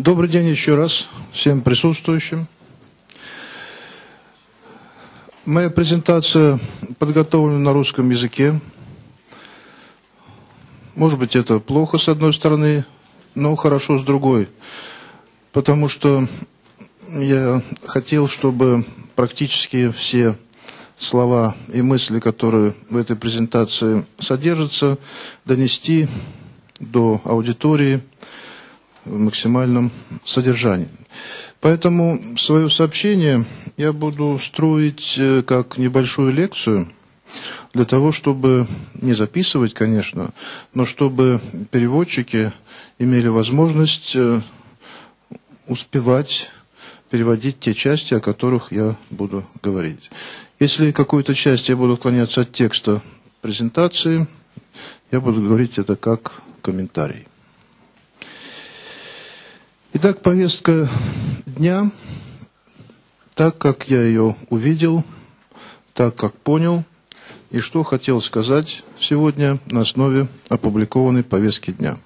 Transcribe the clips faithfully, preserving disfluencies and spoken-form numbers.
Добрый день еще раз всем присутствующим. Моя презентация подготовлена на русском языке. Может быть, это плохо с одной стороны, но хорошо с другой. Потому что я хотел, чтобы практически все слова и мысли, которые в этой презентации содержатся, донести до аудитории в максимальном содержании. Поэтому свое сообщение я буду строить как небольшую лекцию, для того, чтобы не записывать, конечно, но чтобы переводчики имели возможность успевать переводить те части, о которых я буду говорить. Если какую-то часть я буду отклоняться от текста презентации, я буду говорить это как комментарий. Итак, повестка дня, так как я ее увидел, так как понял, и что хотел сказать сегодня на основе опубликованной повестки дня.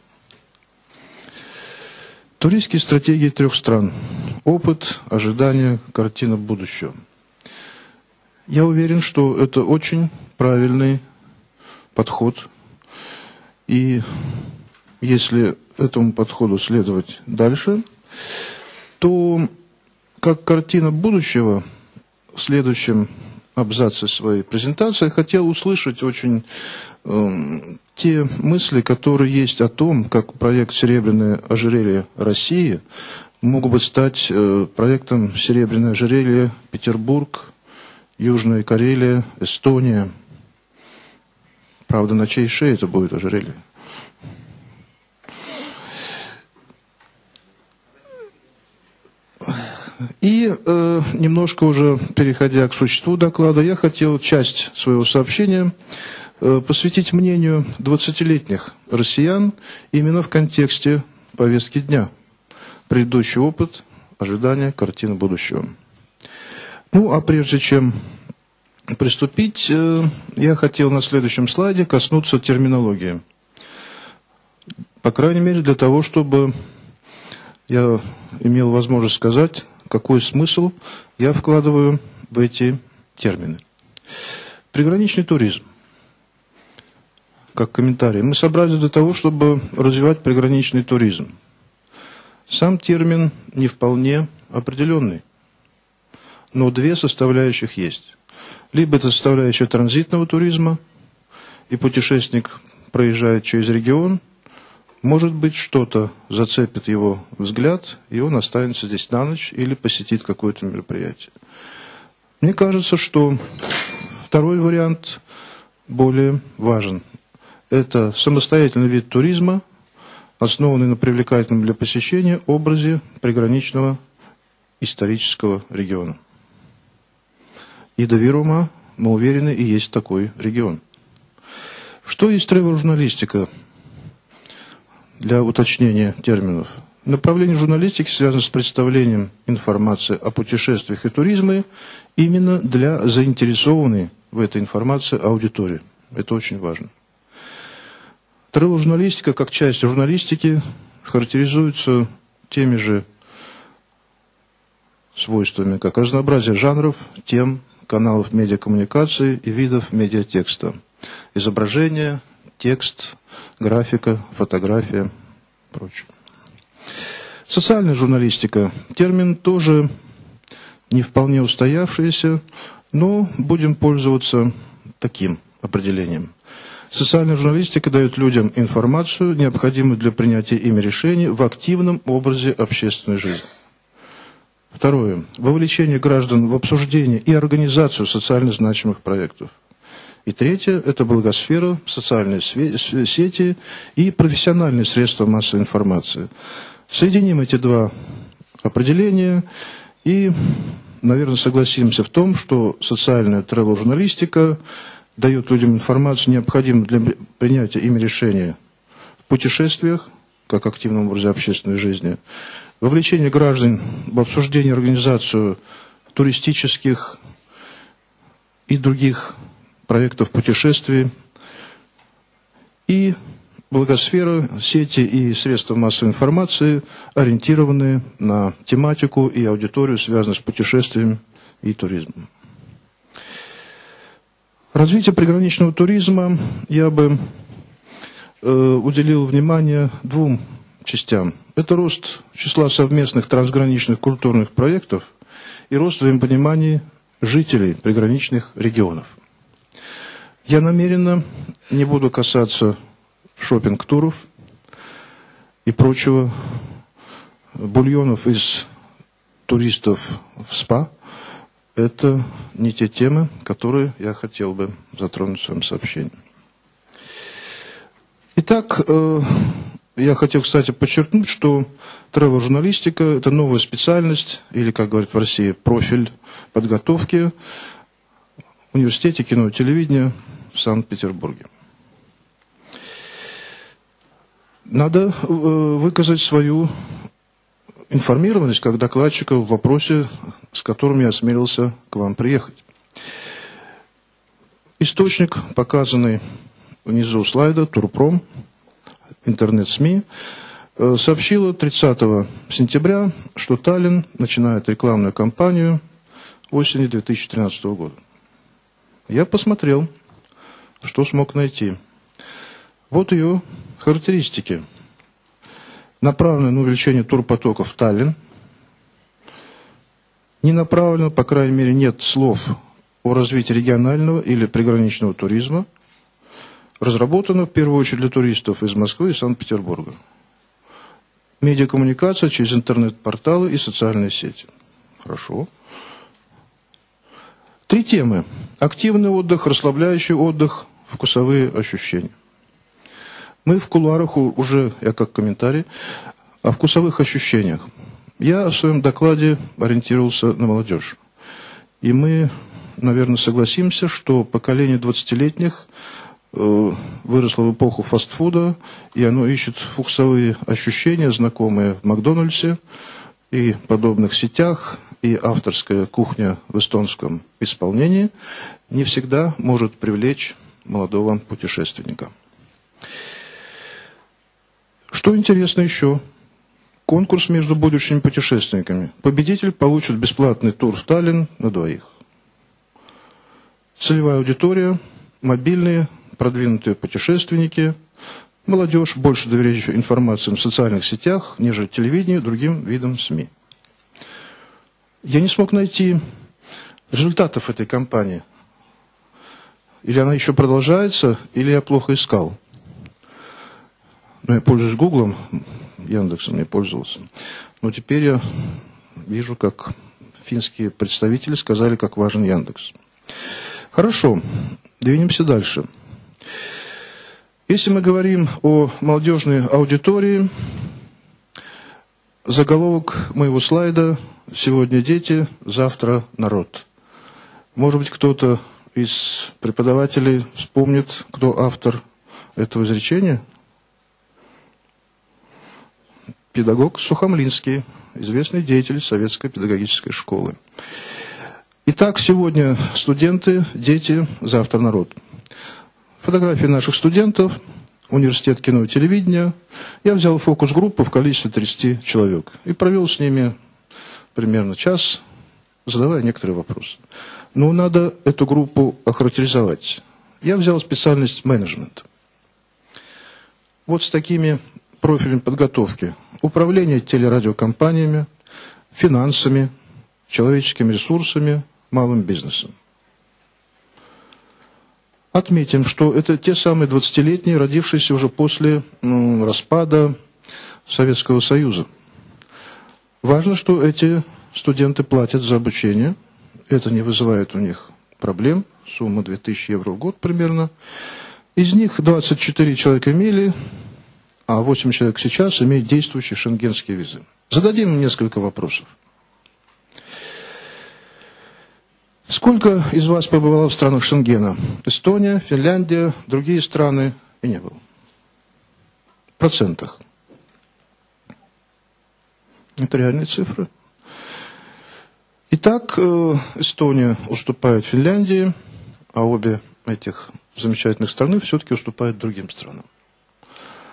Туристские стратегии трех стран. Опыт, ожидания, картина будущего. Я уверен, что это очень правильный подход. И если этому подходу следовать дальше, то как картина будущего в следующем абзаце своей презентации я хотел услышать очень э, те мысли, которые есть о том, как проект «Серебряное ожерелье России» мог бы стать э, проектом «Серебряное ожерелье Петербург», Южная Карелия, Эстония. Правда, на чьей шее это будет ожерелье? И э, немножко уже переходя к существу доклада, я хотел часть своего сообщения э, посвятить мнению двадцатилетних россиян именно в контексте повестки дня. Предыдущий опыт, ожидания, картина будущего. Ну, а прежде чем приступить, э, я хотел на следующем слайде коснуться терминологии. По крайней мере, для того, чтобы я имел возможность сказать, какой смысл я вкладываю в эти термины. Приграничный туризм. Как комментарий. Мы собрались для того, чтобы развивать приграничный туризм. Сам термин не вполне определенный. Но две составляющих есть. Либо это составляющая транзитного туризма, и путешественник проезжает через регион, может быть, что-то зацепит его взгляд, и он останется здесь на ночь или посетит какое-то мероприятие. Мне кажется, что второй вариант более важен. Это самостоятельный вид туризма, основанный на привлекательном для посещения образе приграничного исторического региона. И до Вирума, мы уверены, и есть такой регион. Что есть тревел-журналистика? Для уточнения терминов. Направление журналистики связано с представлением информации о путешествиях и туризме именно для заинтересованной в этой информации аудитории. Это очень важно. Тревел-журналистика, как часть журналистики, характеризуется теми же свойствами, как разнообразие жанров, тем, каналов медиакоммуникации и видов медиатекста. Изображение, текст, графика, фотография, прочее. Социальная журналистика. Термин тоже не вполне устоявшийся, но будем пользоваться таким определением. Социальная журналистика дает людям информацию, необходимую для принятия ими решений в активном образе общественной жизни. Второе. Вовлечение граждан в обсуждение и организацию социально значимых проектов. И третье – это благосфера, социальные сети и профессиональные средства массовой информации. Соединим эти два определения и, наверное, согласимся в том, что социальная тревел-журналистика дает людям информацию, необходимую для принятия ими решения в путешествиях, как активном образе общественной жизни, вовлечение граждан в обсуждение и организацию туристических и других проектов путешествий и благосфера, сети и средства массовой информации, ориентированные на тематику и аудиторию, связанную с путешествием и туризмом. Развитие приграничного туризма я бы э, уделил внимание двум частям. Это рост числа совместных трансграничных культурных проектов и рост взаимопонимания жителей приграничных регионов. Я намеренно не буду касаться шопинг-туров и прочего, бульонов из туристов в СПА. Это не те темы, которые я хотел бы затронуть в своем сообщении. Итак, э, я хотел, кстати, подчеркнуть, что тревел-журналистика – это новая специальность, или, как говорят в России, профиль подготовки в Университете кино и телевидения в Санкт-Петербурге. Надо э, выказать свою информированность как докладчика в вопросе, с которым я осмелился к вам приехать. Источник, показанный внизу слайда, Турпром, интернет-СМИ, сообщила тридцатого сентября, что Таллин начинает рекламную кампанию осенью две тысячи тринадцатого года. Я посмотрел, что смог найти. Вот ее характеристики. Направлено на увеличение турпотоков в Таллин. Не направлено, по крайней мере, нет слов о развитии регионального или приграничного туризма. Разработано в первую очередь для туристов из Москвы и Санкт-Петербурга. Медиакоммуникация через интернет-порталы и социальные сети. Хорошо. Три темы. Активный отдых, расслабляющий отдых, вкусовые ощущения. Мы в кулуарах уже, я как комментарий, о вкусовых ощущениях. Я в своем докладе ориентировался на молодежь. И мы, наверное, согласимся, что поколение двадцатилетних э, выросло в эпоху фастфуда, и оно ищет вкусовые ощущения, знакомые в Макдональдсе и подобных сетях, и авторская кухня в эстонском исполнении не всегда может привлечь молодого путешественника. Что интересно еще? Конкурс между будущими путешественниками. Победитель получит бесплатный тур в Таллин на двоих. Целевая аудитория, мобильные, продвинутые путешественники, молодежь, больше доверяющая информации в социальных сетях, нежели телевидению, другим видам СМИ. Я не смог найти результатов этой кампании. Или она еще продолжается, или я плохо искал. Но я пользуюсь Гуглом, Яндексом я пользовался. Но теперь я вижу, как финские представители сказали, как важен Яндекс. Хорошо, двинемся дальше. Если мы говорим о молодежной аудитории, заголовок моего слайда «Сегодня дети, завтра народ». Может быть, кто-то из преподавателей вспомнит, кто автор этого изречения? Педагог Сухомлинский, известный деятель советской педагогической школы. Итак, сегодня студенты, дети, завтра народ. Фотографии наших студентов, университет кино и телевидения. Я взял фокус-группу в количестве тридцати человек и провел с ними примерно час, задавая некоторые вопросы. Но надо эту группу охарактеризовать. Я взял специальность менеджмент. Вот с такими профилями подготовки. Управление телерадиокомпаниями, финансами, человеческими ресурсами, малым бизнесом. Отметим, что это те самые двадцатилетние, родившиеся уже после ну, распада Советского Союза. Важно, что эти студенты платят за обучение. Это не вызывает у них проблем. Сумма две тысячи евро в год примерно. Из них двадцать четыре человека имели, а восемь человек сейчас имеют действующие шенгенские визы. Зададим несколько вопросов. Сколько из вас побывало в странах Шенгена? Эстония, Финляндия, другие страны и не было. В процентах. Это реальные цифры. Итак, Эстония уступает Финляндии, а обе этих замечательных страны все-таки уступают другим странам.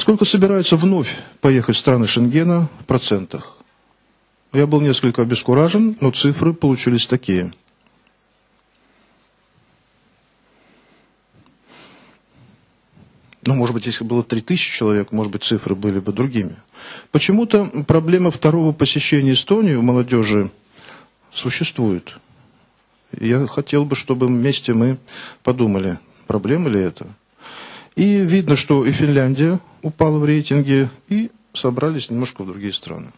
Сколько собираются вновь поехать в страны Шенгена в процентах? Я был несколько обескуражен, но цифры получились такие. Ну, может быть, если было три тысячи человек, может быть, цифры были бы другими. Почему-то проблема второго посещения Эстонии у молодежи существует. Я хотел бы, чтобы вместе мы подумали, проблема ли это. И видно, что и Финляндия упала в рейтинге, и собрались немножко в другие страны.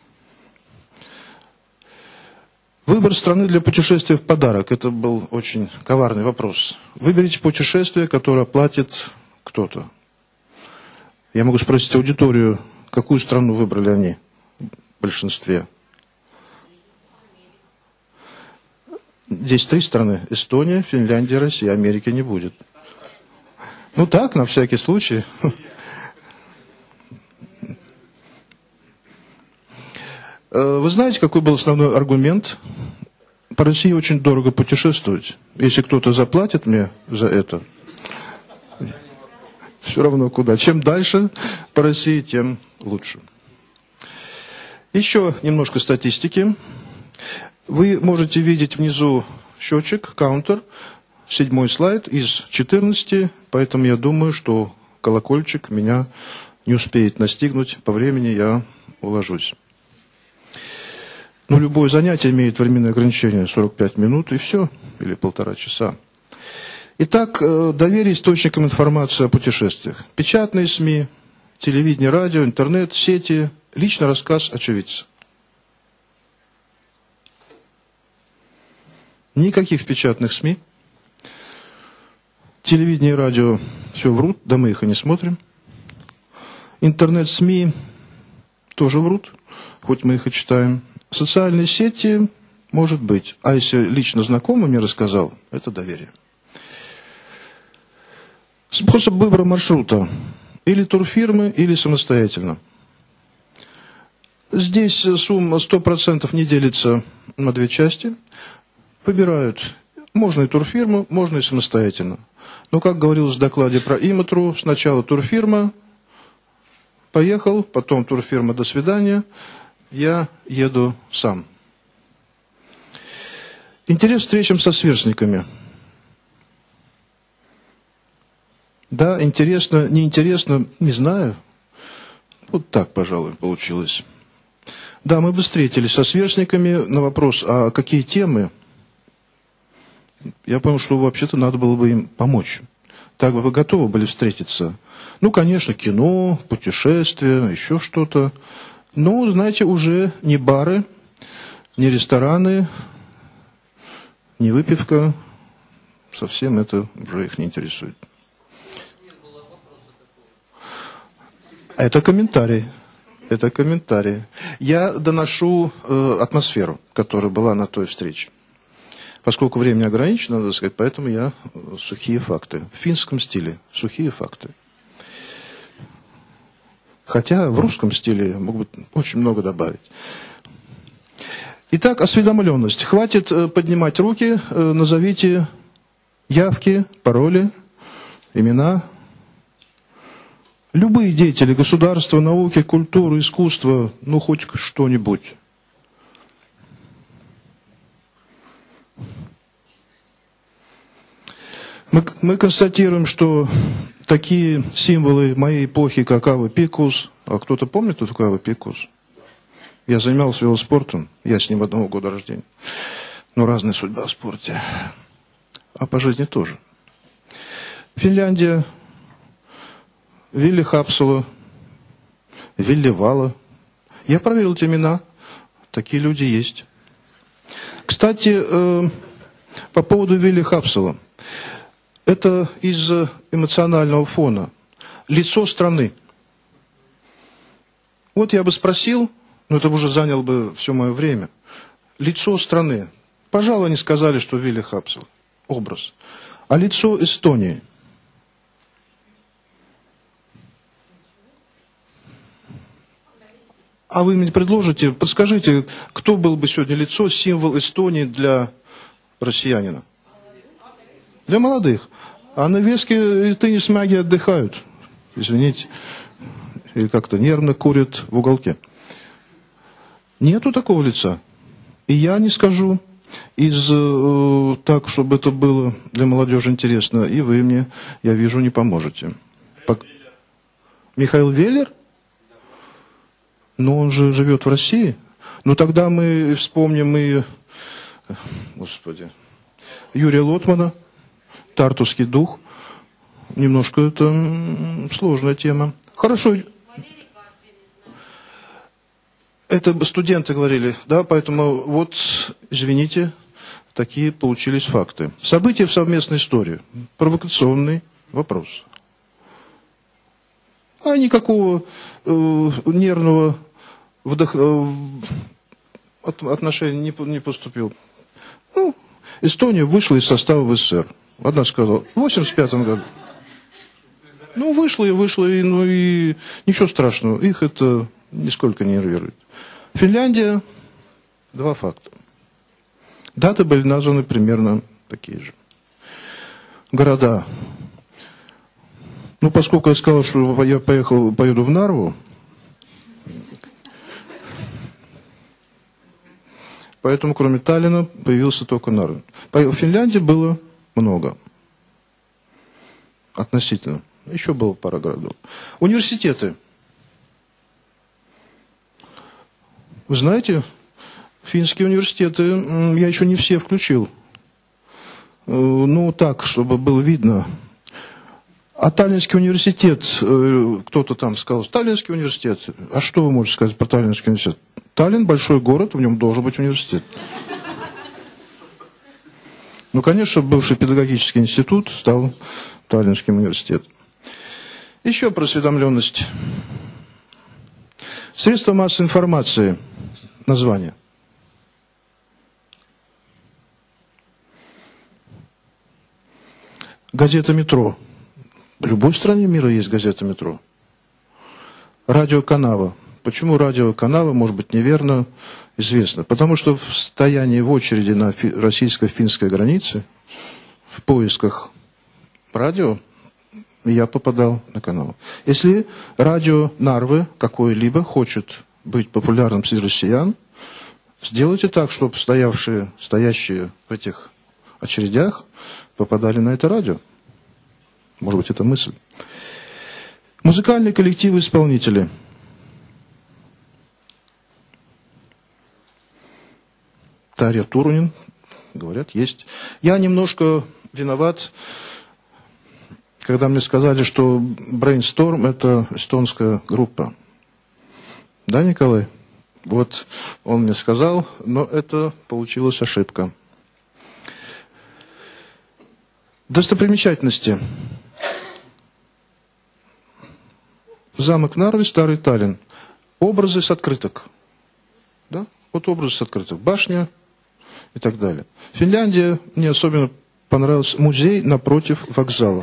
Выбор страны для путешествия в подарок. Это был очень коварный вопрос. Выберите путешествие, которое платит кто-то. Я могу спросить аудиторию, какую страну выбрали они в большинстве. Здесь три страны. Эстония, Финляндия, Россия. Америки не будет. Ну так, на всякий случай. Вы знаете, какой был основной аргумент? По России очень дорого путешествовать. Если кто-то заплатит мне за это, все равно куда. Чем дальше по России, тем лучше. Еще немножко статистики. Вы можете видеть внизу счетчик, каунтер. Седьмой слайд из четырнадцати, поэтому я думаю, что колокольчик меня не успеет настигнуть. По времени я уложусь. Но любое занятие имеет временное ограничение сорок пять минут и все, или полтора часа. Итак, доверие источникам информации о путешествиях. Печатные СМИ, телевидение, радио, интернет, сети, личный рассказ очевидца. Никаких печатных СМИ. Телевидение и радио все врут, да мы их и не смотрим. Интернет-СМИ тоже врут, хоть мы их и читаем. Социальные сети, может быть. А если лично знакомый мне рассказал, это доверие. Способ выбора маршрута. Или турфирмы, или самостоятельно. Здесь сумма сто процентов не делится на две части. Выбирают. Можно и турфирму, можно и самостоятельно. Но, как говорилось в докладе про Иматру, сначала турфирма, поехал, потом турфирма, до свидания, я еду сам. Интерес к встречам со сверстниками. Да, интересно, неинтересно, не знаю. Вот так, пожалуй, получилось. Да, мы бы встретились со сверстниками на вопрос, а какие темы? Я понял, что вообще-то надо было бы им помочь. Так бы вы готовы были встретиться. Ну, конечно, кино, путешествия, еще что-то. Но, знаете, уже не бары, не рестораны, не выпивка. Совсем это уже их не интересует. Это комментарий. Это комментарий. Я доношу э, атмосферу, которая была на той встрече. Поскольку время ограничено, надо сказать, поэтому я сухие факты. В финском стиле сухие факты. Хотя в русском стиле могут очень много добавить. Итак, осведомленность. Хватит поднимать руки, назовите явки, пароли, имена. Любые деятели государства, науки, культуры, искусства, ну хоть что-нибудь. Мы, мы констатируем, что такие символы моей эпохи, как Ава Пикус, а кто-то помнит, кто такой Ава Пикус? Я занимался велоспортом, я с ним одного года рождения. Но разная судьба в спорте. А по жизни тоже. Финляндия, Вилли Хапсала, Вилли Вала. Я проверил эти имена, такие люди есть. Кстати, э, по поводу Вилли Хапсала. Это из эмоционального фона. Лицо страны. Вот я бы спросил, но это уже заняло бы все мое время. Лицо страны. Пожалуй, они сказали, что Вилли Хапсал. Образ. А лицо Эстонии. А вы мне предложите, подскажите, кто был бы сегодня лицо, символ Эстонии для россиянина? Для молодых. А на Веске и теннис-маги отдыхают. Извините. или как-то нервно курит в уголке. Нету такого лица. И я не скажу, из, э, так, чтобы это было для молодежи интересно, и вы мне, я вижу, не поможете. Пок... Михаил Веллер? Но он же живет в России. Ну тогда мы вспомним и, господи, Юрия Лотмана, «Тартусский дух». Немножко это сложная тема. Хорошо. Это студенты говорили, да, поэтому вот, извините, такие получились факты. События в совместной истории. Провокационный вопрос. А никакого э, нервного вдох... э, от... отношения не, не поступил. Ну, Эстония вышла из состава ВССР. Одна сказала, в восемьдесят пятом году. Ну, вышла и вышла, и, ну и ничего страшного. Их это нисколько не нервирует. Финляндия, два факта. Даты были названы примерно такие же. Города. Ну, поскольку я сказал, что я поехал, поеду в Нарву, поэтому кроме Таллина появился только Нарва. В Финляндии было много. Относительно. Еще было пара городов. Университеты. Вы знаете, финские университеты я еще не все включил. Ну, так, чтобы было видно. А Таллинский университет, кто-то там сказал, Таллинский университет. А что вы можете сказать про Таллинский университет? Таллин большой город, в нем должен быть университет. Ну, конечно, бывший педагогический институт стал Таллинским университетом. Еще про осведомленность. Средства массовой информации. Название. Газета «Метро». В любой стране мира есть газета «Метро». Радио «Канава». Почему радио «Канава» может быть неверно, известно. Потому что в стоянии в очереди на российско-финской границе, в поисках радио, я попадал на канал. Если радио Нарвы какое-либо хочет быть популярным среди россиян, сделайте так, чтобы стоявшие, стоящие в этих очередях попадали на это радио. Может быть, это мысль. Музыкальные коллективы-исполнители. Тарья Турунин, говорят, есть. Я немножко виноват, когда мне сказали, что Brainstorm – это эстонская группа. Да, Николай? Вот он мне сказал, но это получилась ошибка. Достопримечательности. Замок в Нарве, Старый Таллин. Образы с открыток. Да? Вот образы с открыток. Башня и так далее. Финляндия, мне особенно понравился музей напротив вокзала.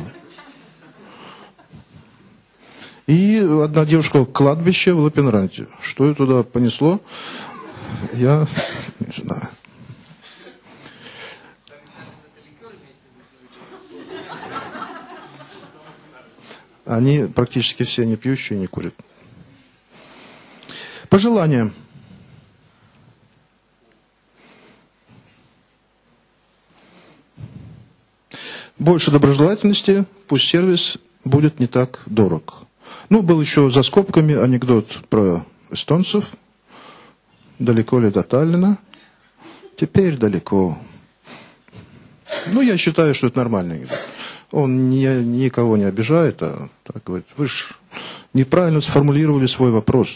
И одна девушка, кладбище в Лапинранте. Что ее туда понесло, я не знаю. Они практически все не пьющие, не курят. Пожелания. Больше доброжелательности, пусть сервис будет не так дорог. Ну, был еще за скобками анекдот про эстонцев. Далеко ли до Таллина? Теперь далеко. Ну, я считаю, что это нормальный анекдот. Он ни, никого не обижает, а так говорит, вы же неправильно сформулировали свой вопрос.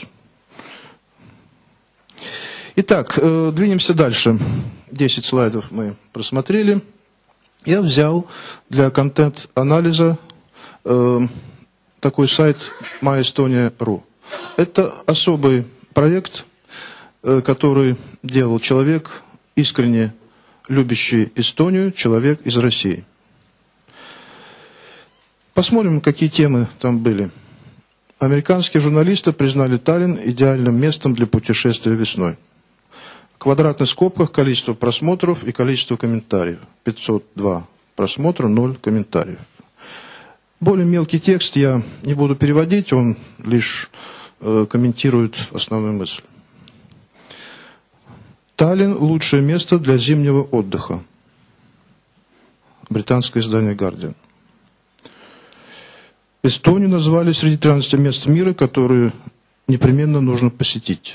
Итак, э, двинемся дальше. Десять слайдов мы просмотрели. Я взял для контент-анализа э, такой сайт my estonia точка ру. Это особый проект, э, который делал человек, искренне любящий Эстонию, человек из России. Посмотрим, какие темы там были. Американские журналисты признали Таллин идеальным местом для путешествия весной. В квадратных скобках количество просмотров и количество комментариев. пятьсот два просмотра, ноль комментариев. Более мелкий текст я не буду переводить, он лишь э, комментирует основную мысль. Таллин – лучшее место для зимнего отдыха. Британское издание «Гардиан». Эстонию назвали среди тринадцати мест мира, которые непременно нужно посетить.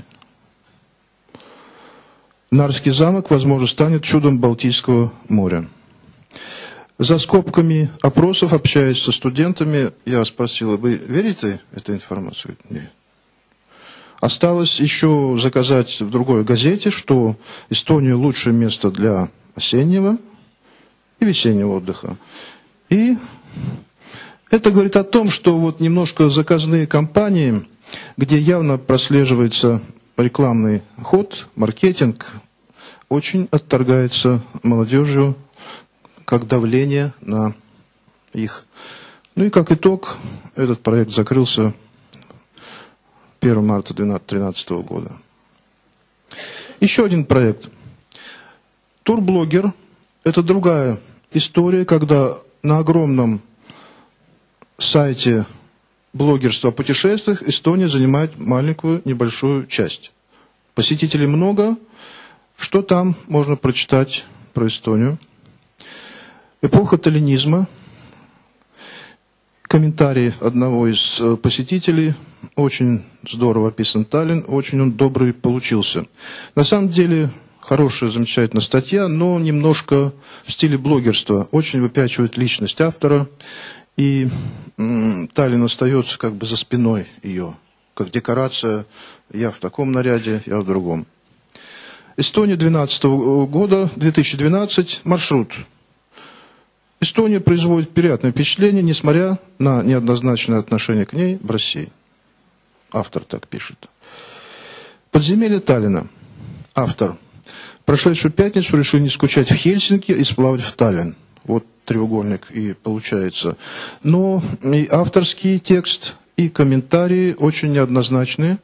Нарский замок, возможно, станет чудом Балтийского моря. За скобками опросов, общаясь со студентами, я спросил: вы верите в эту информацию? Нет. Осталось еще заказать в другой газете, что Эстония лучшее место для осеннего и весеннего отдыха. И это говорит о том, что вот немножко заказные кампании, где явно прослеживается рекламный ход, маркетинг, очень отторгается молодежью как давление на их. Ну и как итог, этот проект закрылся первого марта две тысячи тринадцатого года. Еще один проект. Турблогер – это другая история, когда на огромном сайте блогерства о путешествиях Эстония занимает маленькую, небольшую часть. Посетителей много. Что там можно прочитать про Эстонию? Эпоха таллинизма. Комментарий одного из посетителей. Очень здорово описан Таллин, очень он добрый получился. На самом деле, хорошая, замечательная статья, но немножко в стиле блогерства. Очень выпячивает личность автора. И м, Таллин остается как бы за спиной ее, как декорация. Я в таком наряде, я в другом. Эстония две тысячи двенадцатого года, две тысячи двенадцатый, маршрут. Эстония производит приятное впечатление, несмотря на неоднозначное отношение к ней в России. Автор так пишет. Подземелье Таллина. Автор. Прошедшую пятницу решил не скучать в Хельсинки и сплавать в Таллин. Вот треугольник и получается. Но и авторский текст, и комментарии очень неоднозначные.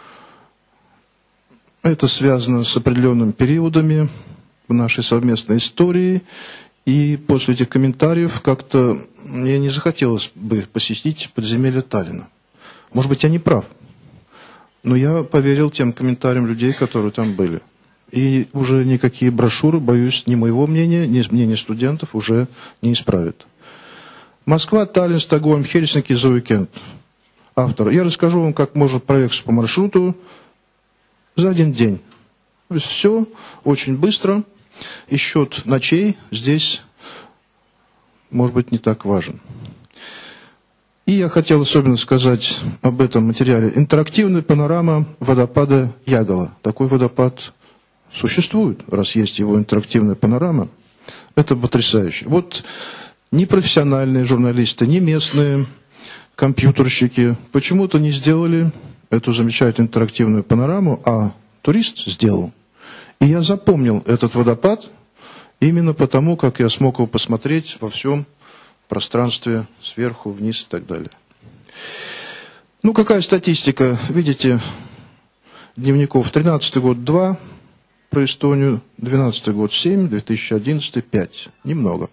Это связано с определенными периодами в нашей совместной истории. И после этих комментариев как-то мне не захотелось бы посетить подземелье Таллина. Может быть, я не прав. Но я поверил тем комментариям людей, которые там были. И уже никакие брошюры, боюсь, ни моего мнения, ни мнения студентов уже не исправят. Москва, Таллин, Стокгольм, Хельсинки за уикенд. Автор. Я расскажу вам, как можно проехать по маршруту за один день. То есть все очень быстро. И счет ночей здесь, может быть, не так важен. И я хотел особенно сказать об этом материале. Интерактивная панорама водопада Ягала. Такой водопад существует, раз есть его интерактивная панорама. Это потрясающе. Вот ни профессиональные журналисты, ни местные компьютерщики почему-то не сделали эту замечательную интерактивную панораму, а турист сделал. И я запомнил этот водопад именно потому, как я смог его посмотреть во всем пространстве, сверху, вниз и так далее. Ну, какая статистика? Видите, дневников. тринадцатый год два про Эстонию, двенадцатый год семь, две тысячи одиннадцатый пять. Немного.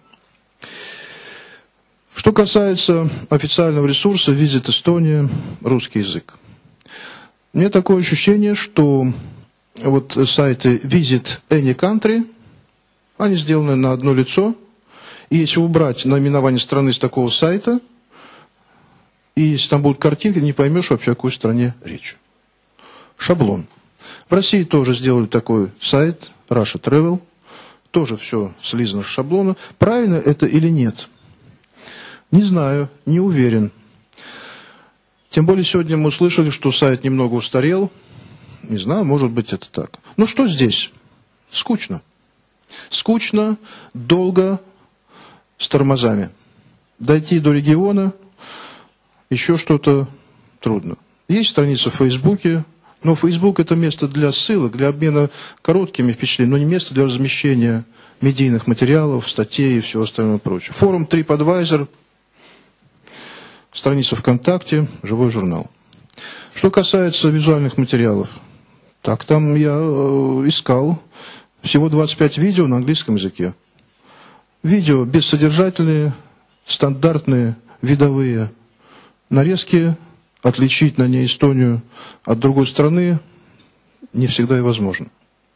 Что касается официального ресурса «Визит Эстония», русский язык. Мне такое ощущение, что вот сайты Visit Any Country, они сделаны на одно лицо. И если убрать наименование страны с такого сайта, и если там будут картинки, не поймешь вообще, о какой стране речь. Шаблон. В России тоже сделали такой сайт, Russia Travel. Тоже все слизано с шаблона. Правильно это или нет? Не знаю, не уверен. Тем более сегодня мы услышали, что сайт немного устарел. Не знаю, может быть это так. Ну что здесь? Скучно. Скучно, долго, с тормозами. Дойти до региона, еще что-то трудно. Есть страница в Фейсбуке, но Фейсбук это место для ссылок, для обмена короткими впечатлениями, но не место для размещения медийных материалов, статей и всего остального прочего. Форум TripAdvisor, страница ВКонтакте, живой журнал. Что касается визуальных материалов, так там я э, искал всего двадцать пять видео на английском языке. Видео бессодержательные, стандартные видовые нарезки, отличить на ней Эстонию от другой страны не всегда и возможно.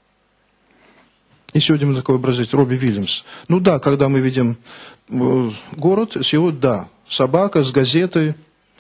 И сегодня мы такой образец, Робби Уильямс. Ну да, когда мы видим город, с его, да, собака с газетой,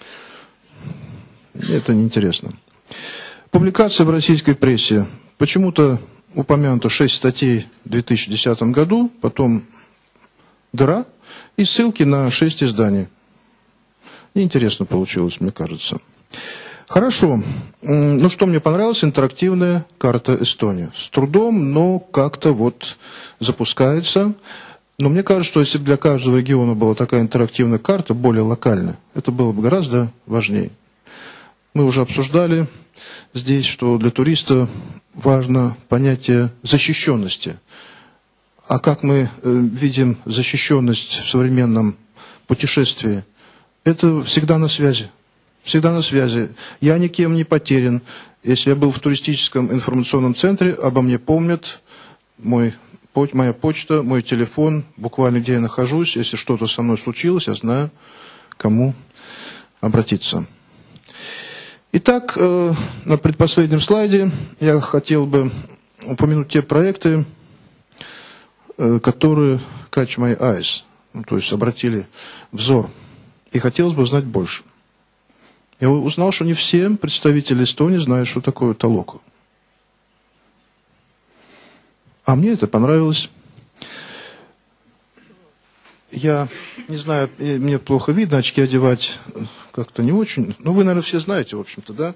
это неинтересно. Публикация в российской прессе. Почему-то упомянуто шесть статей в две тысячи десятом году, потом дыра и ссылки на шесть изданий. Неинтересно получилось, мне кажется. Хорошо. Ну, что мне понравилось? Интерактивная карта Эстонии. С трудом, но как-то вот запускается. Но мне кажется, что если бы для каждого региона была такая интерактивная карта, более локальная, это было бы гораздо важнее. Мы уже обсуждали здесь, что для туриста важно понятие защищенности. А как мы э, видим защищенность в современном путешествии? Это всегда на связи. Всегда на связи. Я никем не потерян. Если я был в туристическом информационном центре, обо мне помнят, мой, моя почта, мой телефон, буквально где я нахожусь. Если что-то со мной случилось, я знаю, кому обратиться. Итак, э, на предпоследнем слайде я хотел бы упомянуть те проекты, э, которые catch my eyes, ну, то есть обратили взор. И хотелось бы узнать больше. Я узнал, что не все представители Эстонии знают, что такое толоку. А мне это понравилось. Я не знаю, мне плохо видно, очки одевать как-то не очень. Ну, вы, наверное, все знаете, в общем-то, да?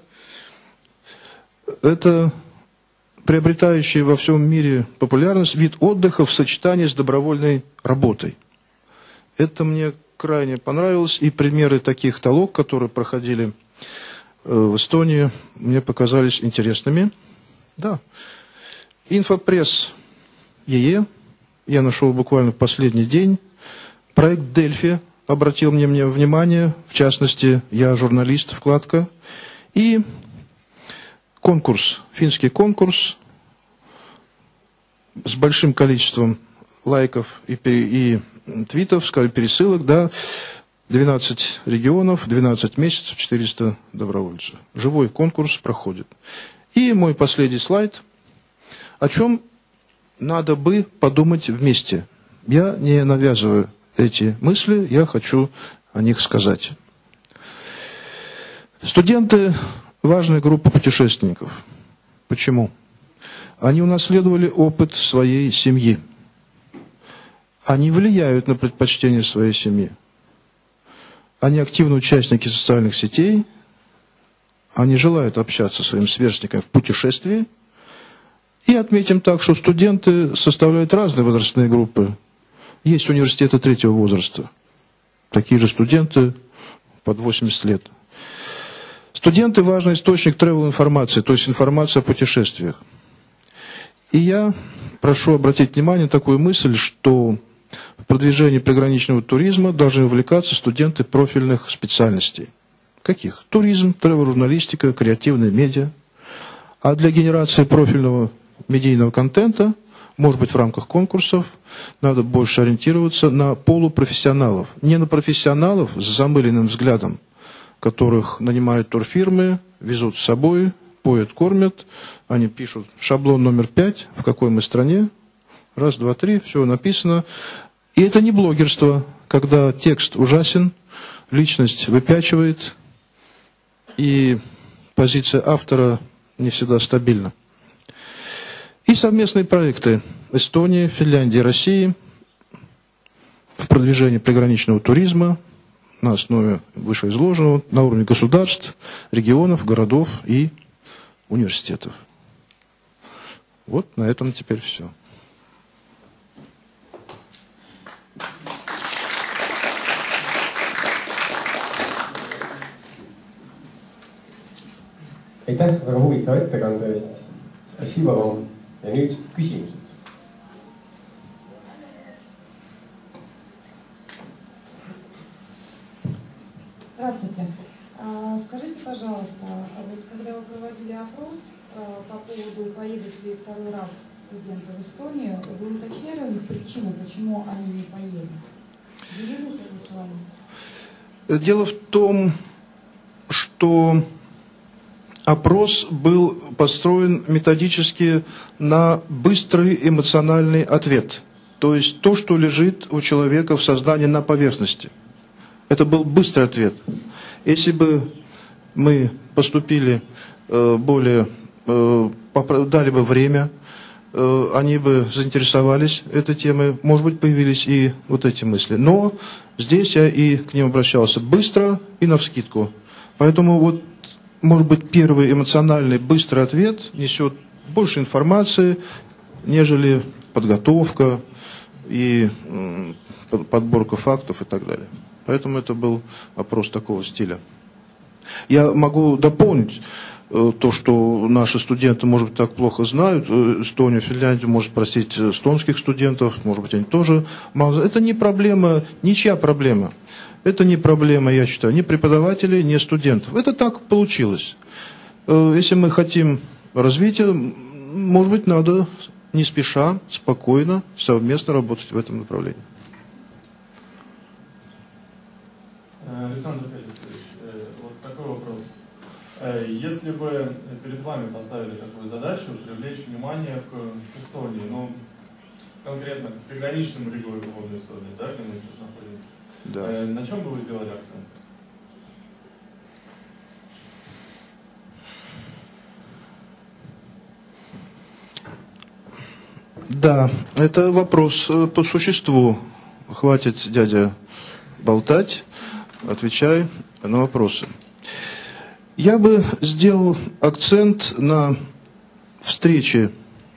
Это приобретающий во всем мире популярность вид отдыха в сочетании с добровольной работой. Это мне крайне понравилось, и примеры таких толок, которые проходили в Эстонии, мне показались интересными. Да. Инфопресс ЕЕ я нашел буквально в последний день. Проект Дельфи обратил мне, мне внимание, в частности, я журналист, вкладка. И конкурс, финский конкурс с большим количеством лайков и, и твитов, скажем, пересылок, да, двенадцать регионов, двенадцать месяцев, четыреста добровольцев. Живой конкурс проходит. И мой последний слайд. О чем надо бы подумать вместе. Я не навязываю эти мысли, я хочу о них сказать. Студенты – важная группа путешественников. Почему? Они унаследовали опыт своей семьи. Они влияют на предпочтения своей семьи. Они активные участники социальных сетей. Они желают общаться со своими сверстниками в путешествии. И отметим так, что студенты составляют разные возрастные группы. Есть университеты третьего возраста. Такие же студенты под восемьдесят лет. Студенты – важный источник тревел-информации, то есть информация о путешествиях. И я прошу обратить внимание на такую мысль, что в продвижении приграничного туризма должны увлекаться студенты профильных специальностей. Каких? Туризм, тревел-журналистика, креативные медиа. А для генерации профильного медийного контента, может быть, в рамках конкурсов, надо больше ориентироваться на полупрофессионалов. Не на профессионалов с замыленным взглядом, которых нанимают турфирмы, везут с собой, поят, кормят. Они пишут шаблон номер пять, в какой мы стране. Раз, два, три, все написано. И это не блогерство, когда текст ужасен, личность выпячивает, и позиция автора не всегда стабильна. И совместные проекты Эстонии, Финляндии, России в продвижении приграничного туризма на основе вышеизложенного, на уровне государств, регионов, городов и университетов. Вот на этом теперь все. Aitäh väga huvitava ettekande eest. Spasiba вам. Ja nüüd küsimused. Здравствуйте. Скажите, пожалуйста, вот когда вы проводили опрос по поводу, поедут ли второй раз студенты в Эстонию, вы уточняли у них причину, почему они не поедут? Делились это с вами? Дело в том, что опрос был построен методически на быстрый эмоциональный ответ. То есть то, что лежит у человека в сознании на поверхности. Это был быстрый ответ. Если бы мы поступили э, более, э, дали бы время, э, они бы заинтересовались этой темой, может быть, появились и вот эти мысли. Но здесь я и к ним обращался быстро и навскидку. Поэтому вот, может быть, первый эмоциональный быстрый ответ несет больше информации, нежели подготовка и э, подборка фактов и так далее. Поэтому это был опрос такого стиля. Я могу дополнить э, то, что наши студенты, может быть, так плохо знают. Э, Эстонию, Финляндию, может спросить эстонских студентов, может быть, они тоже мало знают. Это не проблема, ничья проблема. Это не проблема, я считаю, ни преподавателей, ни студентов. Это так получилось. Э, если мы хотим развития, может быть, надо не спеша, спокойно, совместно работать в этом направлении. Александр Феликсович, вот такой вопрос. Если бы перед вами поставили такую задачу привлечь внимание к Эстонии, ну, конкретно к приграничному региону Эстонии, да, где мы сейчас находимся, да. На чем бы вы сделали акцент? Да, это вопрос по существу. Хватит, дядя, болтать. Отвечай на вопросы. Я бы сделал акцент на встречи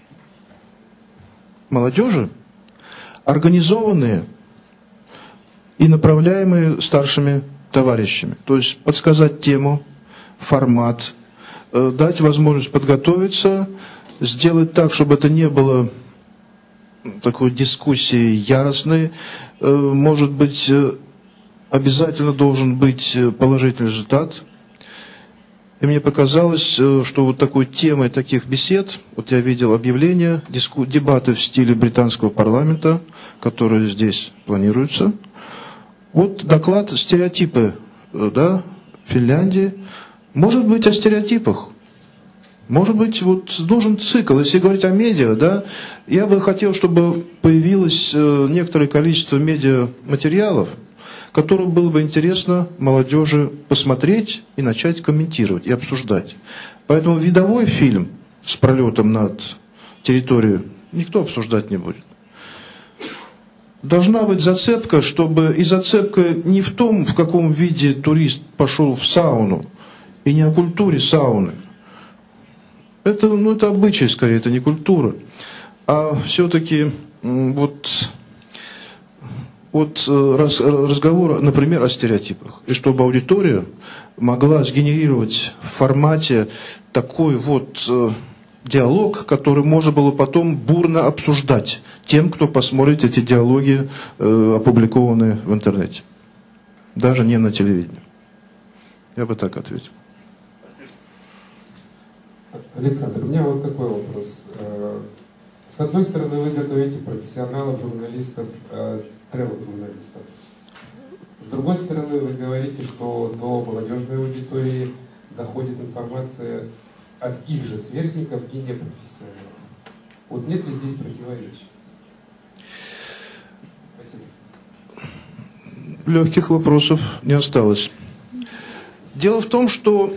молодежи, организованные и направляемые старшими товарищами. То есть подсказать тему, формат, дать возможность подготовиться, сделать так, чтобы это не было такой дискуссии яростной, может быть, обязательно должен быть положительный результат. И мне показалось, что вот такой темой таких бесед, вот я видел объявления, диску, дебаты в стиле британского парламента, которые здесь планируются. Вот доклад «Стереотипы», да, Финляндии. Может быть, о стереотипах. Может быть, вот нужен цикл. Если говорить о медиа, да, я бы хотел, чтобы появилось некоторое количество медиаматериалов, которое было бы интересно молодежи посмотреть и начать комментировать и обсуждать. Поэтому видовой фильм с пролетом над территорией никто обсуждать не будет. Должна быть зацепка, чтобы и зацепка не в том, в каком виде турист пошел в сауну, и не о культуре сауны. Это, ну, это обычай, скорее, это не культура. А все-таки вот... от разговора, например, о стереотипах. И чтобы аудитория могла сгенерировать в формате такой вот э, диалог, который можно было потом бурно обсуждать тем, кто посмотрит эти диалоги, э, опубликованные в интернете. Даже не на телевидении. Я бы так ответил. Александр, у меня вот такой вопрос. С одной стороны, вы готовите профессионалов, журналистов, тревел-журналистов. С другой стороны, вы говорите, что до молодежной аудитории доходит информация от их же сверстников и непрофессионалов. Вот нет ли здесь противоречий? Спасибо. Легких вопросов не осталось. Дело в том, что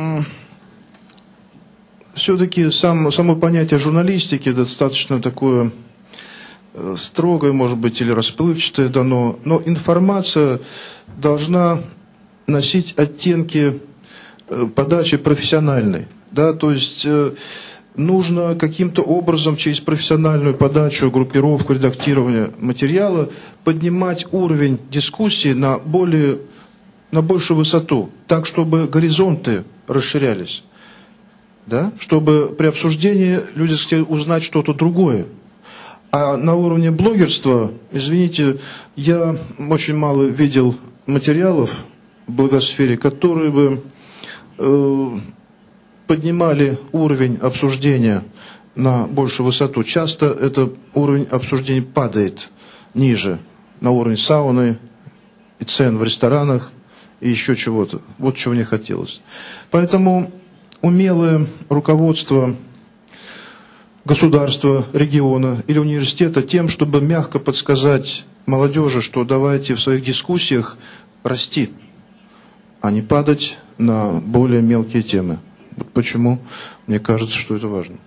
все-таки сам, само понятие журналистики достаточно такое строгое, может быть, или расплывчатое дано, но информация должна носить оттенки подачи профессиональной. Да? То есть нужно каким-то образом через профессиональную подачу, группировку, редактирование материала поднимать уровень дискуссии на, более, на большую высоту, так, чтобы горизонты расширялись. Да? Чтобы при обсуждении люди хотели узнать что-то другое. А на уровне блогерства, извините, я очень мало видел материалов в блогосфере, которые бы э, поднимали уровень обсуждения на большую высоту. Часто этот уровень обсуждения падает ниже, на уровень сауны и цен в ресторанах и еще чего-то. Вот чего мне хотелось. Поэтому умелое руководство государства, региона или университета тем, чтобы мягко подсказать молодежи, что давайте в своих дискуссиях расти, а не падать на более мелкие темы. Вот почему мне кажется, что это важно.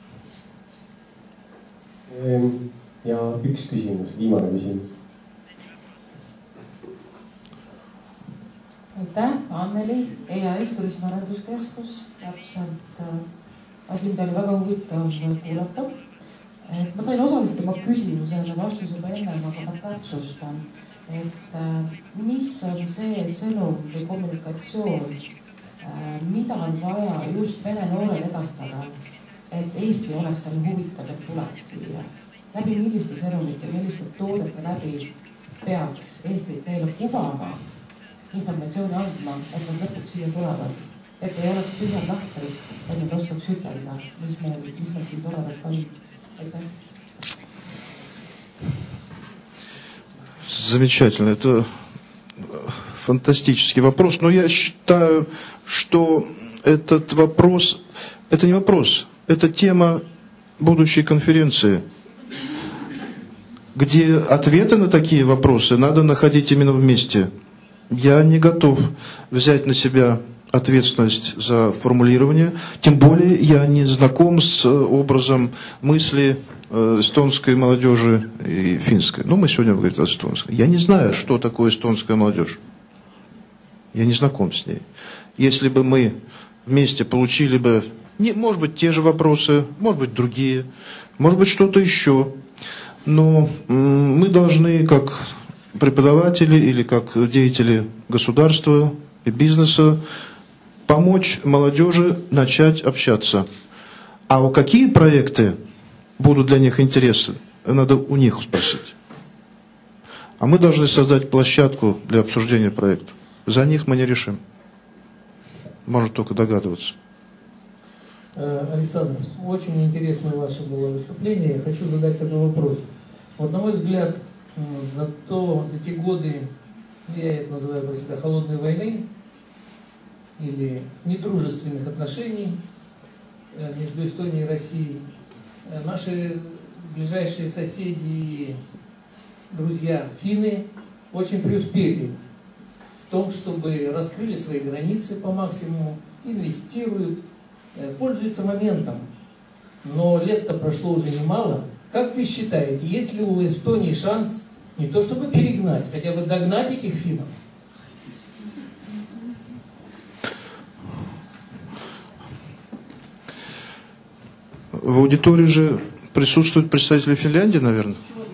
Ja üks küsimus, viimane küsimus. Aitäh, Anneli, E A S Turismiarenduskeskus, täpselt asi, mida oli väga huvitav kuulata. Ma sain osaliselt oma küsimusele vastuse juba enne, aga ma täpsustan, et mis on see sõnum või kommunikatsioon, mida on vaja just vene noorel edastada, et Eesti oleks talle huvitav, et tuleks siia. Läbi milliste sõnumite, milliste toodete läbi peaks Eesti meile kuvama, informatsiooni andma, et nad lõpuks siia tulevad. Et ei oleks tühjad lahtrid, et nad oskaks ütelda, mis meil, mis meil siin toredat on. Aitäh. Замечательно. Это фантастический вопрос. Но я считаю, что этот вопрос, это не вопрос, это тема будущей конференции, где ответы на такие вопросы надо находить именно вместе. Я не готов взять на себя ответственность за формулирование, тем более я не знаком с образом мысли эстонской молодежи и финской. Ну, мы сегодня говорим о эстонской. Я не знаю, что такое эстонская молодежь. Я не знаком с ней. Если бы мы вместе получили бы, не, может быть, те же вопросы, может быть, другие, может быть, что-то еще, но мы должны, как преподаватели или как деятели государства и бизнеса, помочь молодежи начать общаться. А о какие проекты будут для них интересны, надо у них спросить. А мы должны создать площадку для обсуждения проектов. За них мы не решим. Можно только догадываться. Александр, очень интересное ваше было выступление. Я хочу задать такой вопрос. Вот, на мой взгляд, за, то, за те годы, я это называю про себя, холодной войны или недружественных отношений между Эстонией и Россией, наши ближайшие соседи и друзья финны очень преуспели в том, чтобы раскрыли свои границы по максимуму, инвестируют, пользуются моментом. Но лет-то прошло уже немало. Как вы считаете, есть ли у Эстонии шанс не то чтобы перегнать, хотя бы догнать этих финнов? В аудитории же присутствуют представители Финляндии, наверное.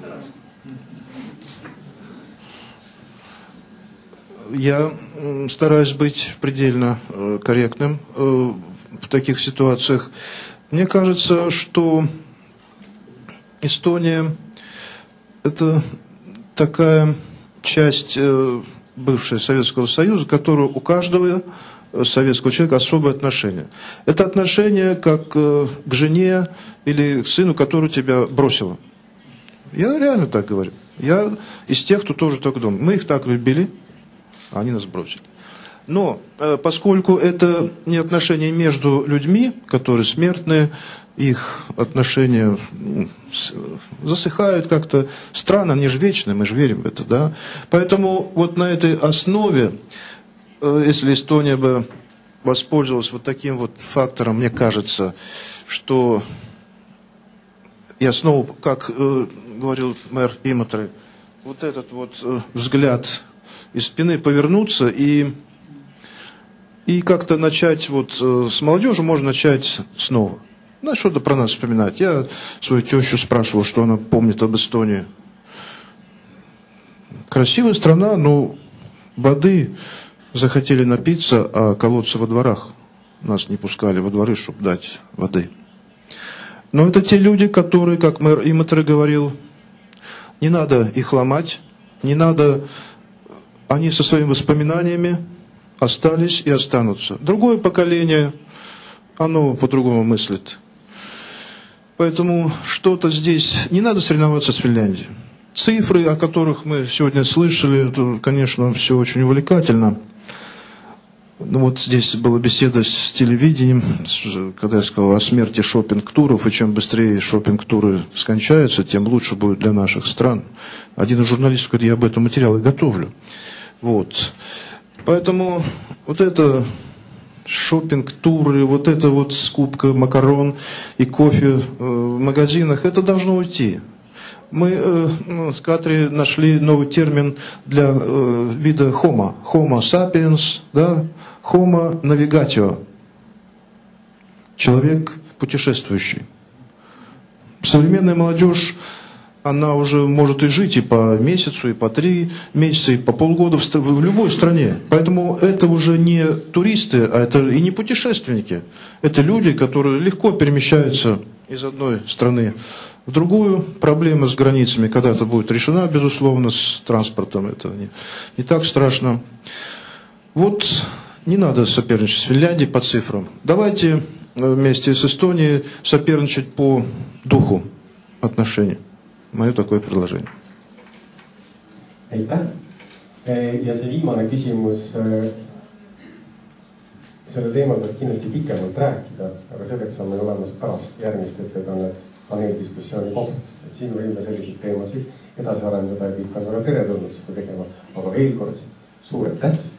Я стараюсь быть предельно корректным в таких ситуациях. Мне кажется, что Эстония – это такая часть бывшего Советского Союза, которую у каждого советского человека особое отношение. Это отношение как к жене или к сыну, который тебя бросила. Я реально так говорю. Я из тех, кто тоже так думает. Мы их так любили, а они нас бросили. Но поскольку это не отношения между людьми, которые смертные, их отношения засыхают как-то странно, они же вечные, мы же верим в это, да. Поэтому вот на этой основе, если Эстония бы воспользовалась вот таким вот фактором, мне кажется, что я снова, как э, говорил мэр Иматры, вот этот вот э, взгляд из спины повернуться и, и как-то начать вот э, с молодежью можно начать снова. Ну, что-то про нас вспоминать. Я свою тещу спрашивал, что она помнит об Эстонии. Красивая страна, но воды захотели напиться, а колодцы во дворах. Нас не пускали во дворы, чтобы дать воды. Но это те люди, которые, как мэр Иматры говорил, не надо их ломать, не надо, они со своими воспоминаниями остались и останутся. Другое поколение, оно по-другому мыслит. Поэтому что-то здесь не надо соревноваться с Финляндией. Цифры, о которых мы сегодня слышали, это, конечно, все очень увлекательно. Ну вот здесь была беседа с телевидением, когда я сказал о смерти шопинг-туров, и чем быстрее шопинг-туры скончаются, тем лучше будет для наших стран. Один из журналистов говорит, я об этом материал и готовлю. Вот. Поэтому вот это шопинг-туры, вот эта вот скупка макарон и кофе в магазинах, это должно уйти. Мы э, ну, с Катри нашли новый термин для э, вида homo. Homo sapiens, да? Homo navigatio. Человек путешествующий. Современная молодежь, она уже может и жить и по месяцу, и по три месяца, и по полгода в, в любой стране. Поэтому это уже не туристы, а это и не путешественники. Это люди, которые легко перемещаются из одной страны в другую. Проблема с границами когда-то будет решена, безусловно, с транспортом. Это не, не так страшно. Вот не надо соперничать с Финляндией по цифрам. Давайте вместе с Эстонией соперничать по духу отношений. Мое такое предложение. Aitäh. Ja see viimane küsimus, selle teemal saaks kindlasti pikemalt rääkida, aga selleks on meil olemas pärast järgmist ettekannet paneeldiskussiooni koht. Et siin võime selliseid teemasid edasi arendada ja kõik on väga teretulnud seda tegema. Aga veel kord suur aitäh.